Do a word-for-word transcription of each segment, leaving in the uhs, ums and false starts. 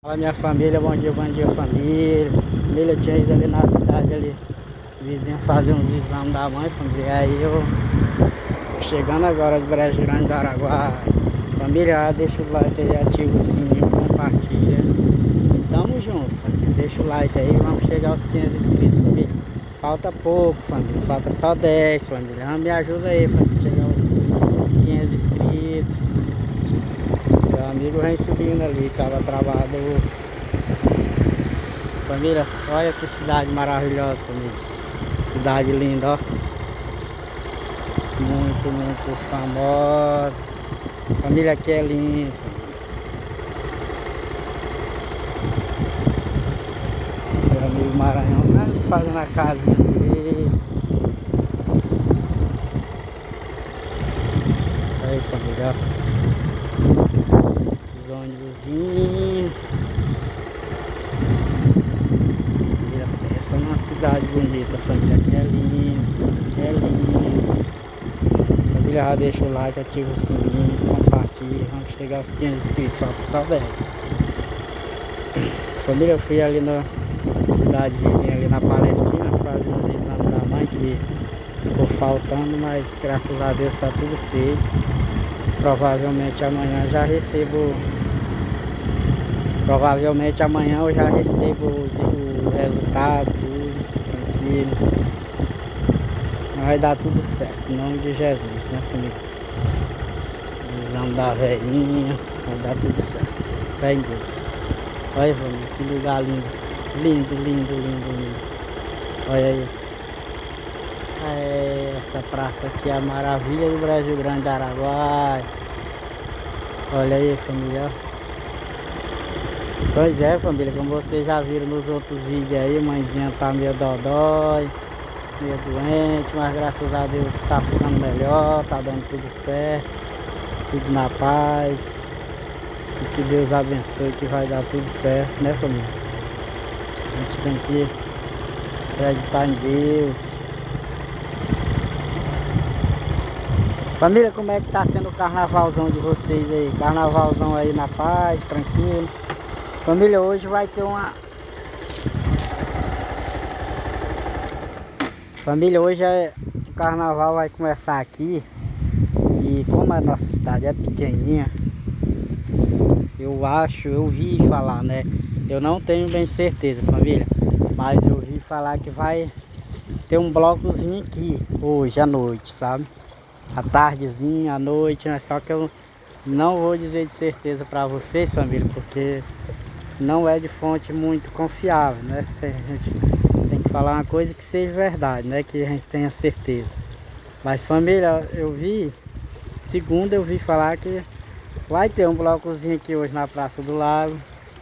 Fala minha família, bom dia, bom dia família. Família, tinha ido ali na cidade ali, vizinho fazer uns exames da mãe, família. Aí eu chegando agora de Brejo Grande do Araguaia. Família, deixa o like aí, ativa o sininho, compartilha. Tamo junto, família. Deixa o like aí, vamos chegar aos quinhentos inscritos, família. Falta pouco, família, falta só dez, família. Me ajuda aí, família, chegar aos quinhentos inscritos. Meu amigo vem subindo ali, tava travado. Família, olha que cidade maravilhosa, família. Cidade linda, ó. Muito, muito famosa. Família, aqui é linda. Meu amigo Maranhão tá ali fazendo a casinha dele. Aí, família, ó. Os ônibusinhos. Essa é uma cidade bonita, família. Aqui é lindo, é lindo. Família, já deixa o like, ativa o sininho, compartilha. Vamos chegar aos quinhentos inscritos, falta só dez. Família, eu fui ali na cidade vizinha, ali na Palestina, fazer uns exames da mãe que ficou faltando, mas graças a Deus está tudo feito. Provavelmente amanhã já recebo. Provavelmente amanhã eu já recebo os, o resultado, tudo tranquilo. Vai dar tudo certo, em nome de Jesus, né, família? O exame da velhinha, vai dar tudo certo. Fé em Deus. Olha, família, que lugar lindo. Lindo, lindo, lindo, lindo. Olha aí. É, essa praça aqui é a maravilha do Brejo Grande do Araguaia. Olha aí, família. Pois é, família, como vocês já viram nos outros vídeos aí, mãezinha tá meio dodói, meio doente, mas graças a Deus tá ficando melhor, tá dando tudo certo, tudo na paz. E que Deus abençoe, que vai dar tudo certo, né, família? A gente tem que acreditar em Deus. Família, como é que tá sendo o carnavalzão de vocês aí? Carnavalzão aí na paz, tranquilo. Família, hoje vai ter uma... Família, hoje é... o carnaval vai começar aqui. E como a nossa cidade é pequenininha, eu acho, eu vi falar, né? Eu não tenho bem certeza, família, mas eu vi falar que vai ter um blocozinho aqui hoje à noite, sabe? À tardezinha, à noite, né? Só que eu não vou dizer de certeza para vocês, família, porque não é de fonte muito confiável, né? A gente tem que falar uma coisa que seja verdade, né? Que a gente tenha certeza. Mas, família, eu vi, segundo eu vi falar que vai ter um blocozinho aqui hoje na Praça do Lago.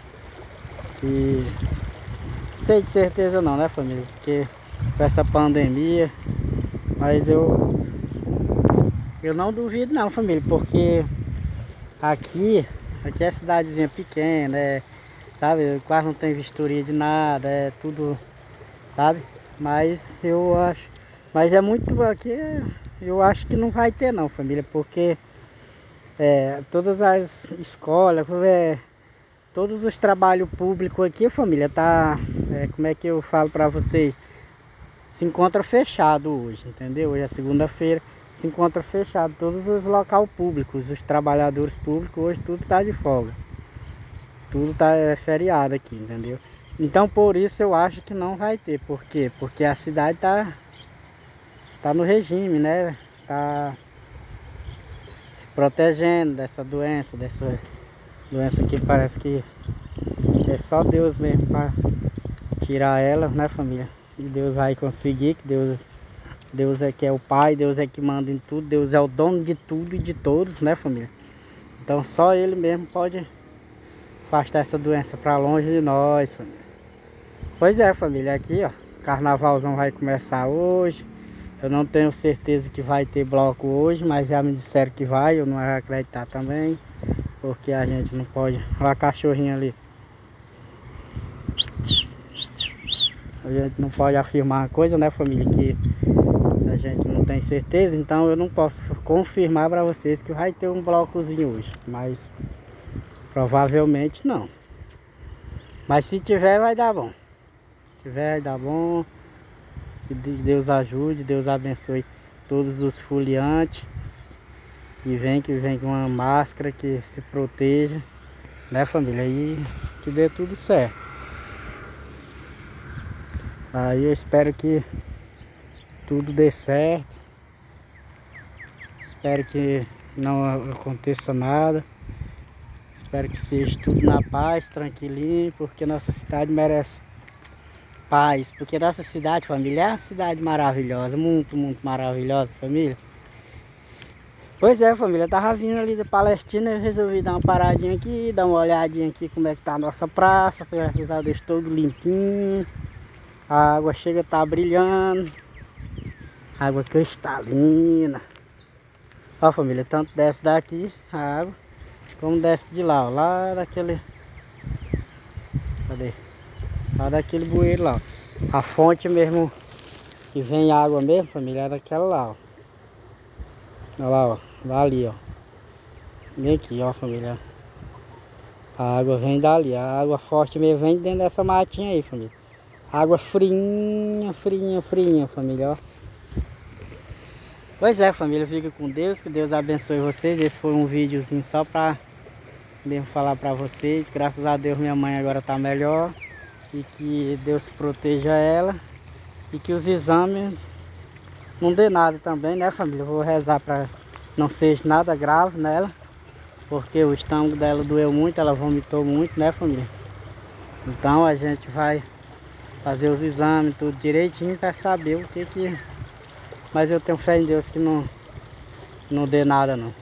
E sei de certeza não, né, família? Porque com essa pandemia, mas eu eu não duvido não, família, porque aqui aqui é cidadezinha pequena, é, sabe, quase não tem vistoria de nada, é tudo, sabe? Mas eu acho, mas é muito aqui, eu acho que não vai ter não, família, porque é, todas as escolas, é, todos os trabalhos públicos aqui, família, tá, é, como é que eu falo para vocês, se encontra fechado hoje, entendeu? Hoje é segunda-feira, se encontra fechado todos os locais públicos, os trabalhadores públicos hoje tudo tá de folga, tudo tá é, feriado aqui, entendeu? Então por isso eu acho que não vai ter. Por quê? Porque a cidade tá tá no regime, né? Tá se protegendo dessa doença, dessa doença que parece que é só Deus mesmo para tirar ela, né, família? E Deus vai conseguir, que Deus Deus é que é o Pai, Deus é que manda em tudo, Deus é o dono de tudo e de todos, né, família? Então só Ele mesmo pode afastar essa doença para longe de nós, família. Pois é, família, aqui, ó, carnavalzão vai começar hoje. Eu não tenho certeza que vai ter bloco hoje, mas já me disseram que vai, eu não vou acreditar também, porque a gente não pode... Olha a cachorrinha ali. A gente não pode afirmar uma coisa, né, família, que a gente não tem certeza, então eu não posso confirmar para vocês que vai ter um blocozinho hoje, mas provavelmente não. Mas se tiver, vai dar bom. Se tiver, vai dar bom. Que Deus ajude, Deus abençoe todos os foliantes. Que vem, que vem com uma máscara, que se proteja. Né, família? Aí que dê tudo certo. Aí eu espero que tudo dê certo. Espero que não aconteça nada. Espero que seja tudo na paz, tranquilinho, porque nossa cidade merece paz. Porque nossa cidade, família, é uma cidade maravilhosa, muito, muito maravilhosa, família. Pois é, família, eu tava vindo ali da Palestina, eu resolvi dar uma paradinha aqui, dar uma olhadinha aqui como é que tá a nossa praça, graças a Deus todo limpinho. A água chega a tá brilhando, água cristalina. Ó, família, tanto desce daqui a água, como desce de lá, ó, lá daquele... Cadê? Lá daquele bueiro lá, ó. A fonte mesmo, que vem água mesmo, família, é daquela lá, ó. Olha lá, ó, lá ali, ó. Vem aqui, ó, família. A água vem dali, a água forte mesmo vem dentro dessa matinha aí, família. Água frinha, frinha, frinha, família, ó. Pois é, família, fica com Deus, que Deus abençoe vocês. Esse foi um videozinho só pra mesmo falar pra vocês. Graças a Deus minha mãe agora tá melhor. E que Deus proteja ela. E que os exames não dê nada também, né, família? Eu vou rezar pra não seja nada grave nela. Porque o estômago dela doeu muito, ela vomitou muito, né, família? Então a gente vai fazer os exames tudo direitinho pra saber o que que... Mas eu tenho fé em Deus que não, não dê nada não.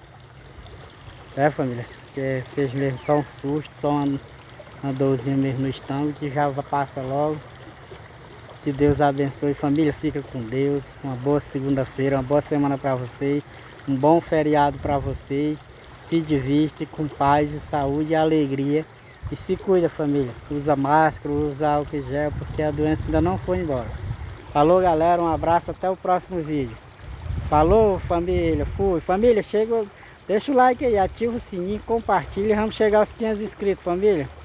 É, família? Que seja mesmo só um susto, só uma, uma dorzinha mesmo no estômago, que já passa logo. Que Deus abençoe. Família, fica com Deus. Uma boa segunda-feira, uma boa semana para vocês. Um bom feriado para vocês. Se divirte com paz e saúde e alegria. E se cuida, família. Usa máscara, usa álcool em gel, porque a doença ainda não foi embora. Falou, galera, um abraço, até o próximo vídeo. Falou, família, fui. Família, chega, deixa o like aí, ativa o sininho, compartilha, vamos chegar aos quinhentos inscritos, família.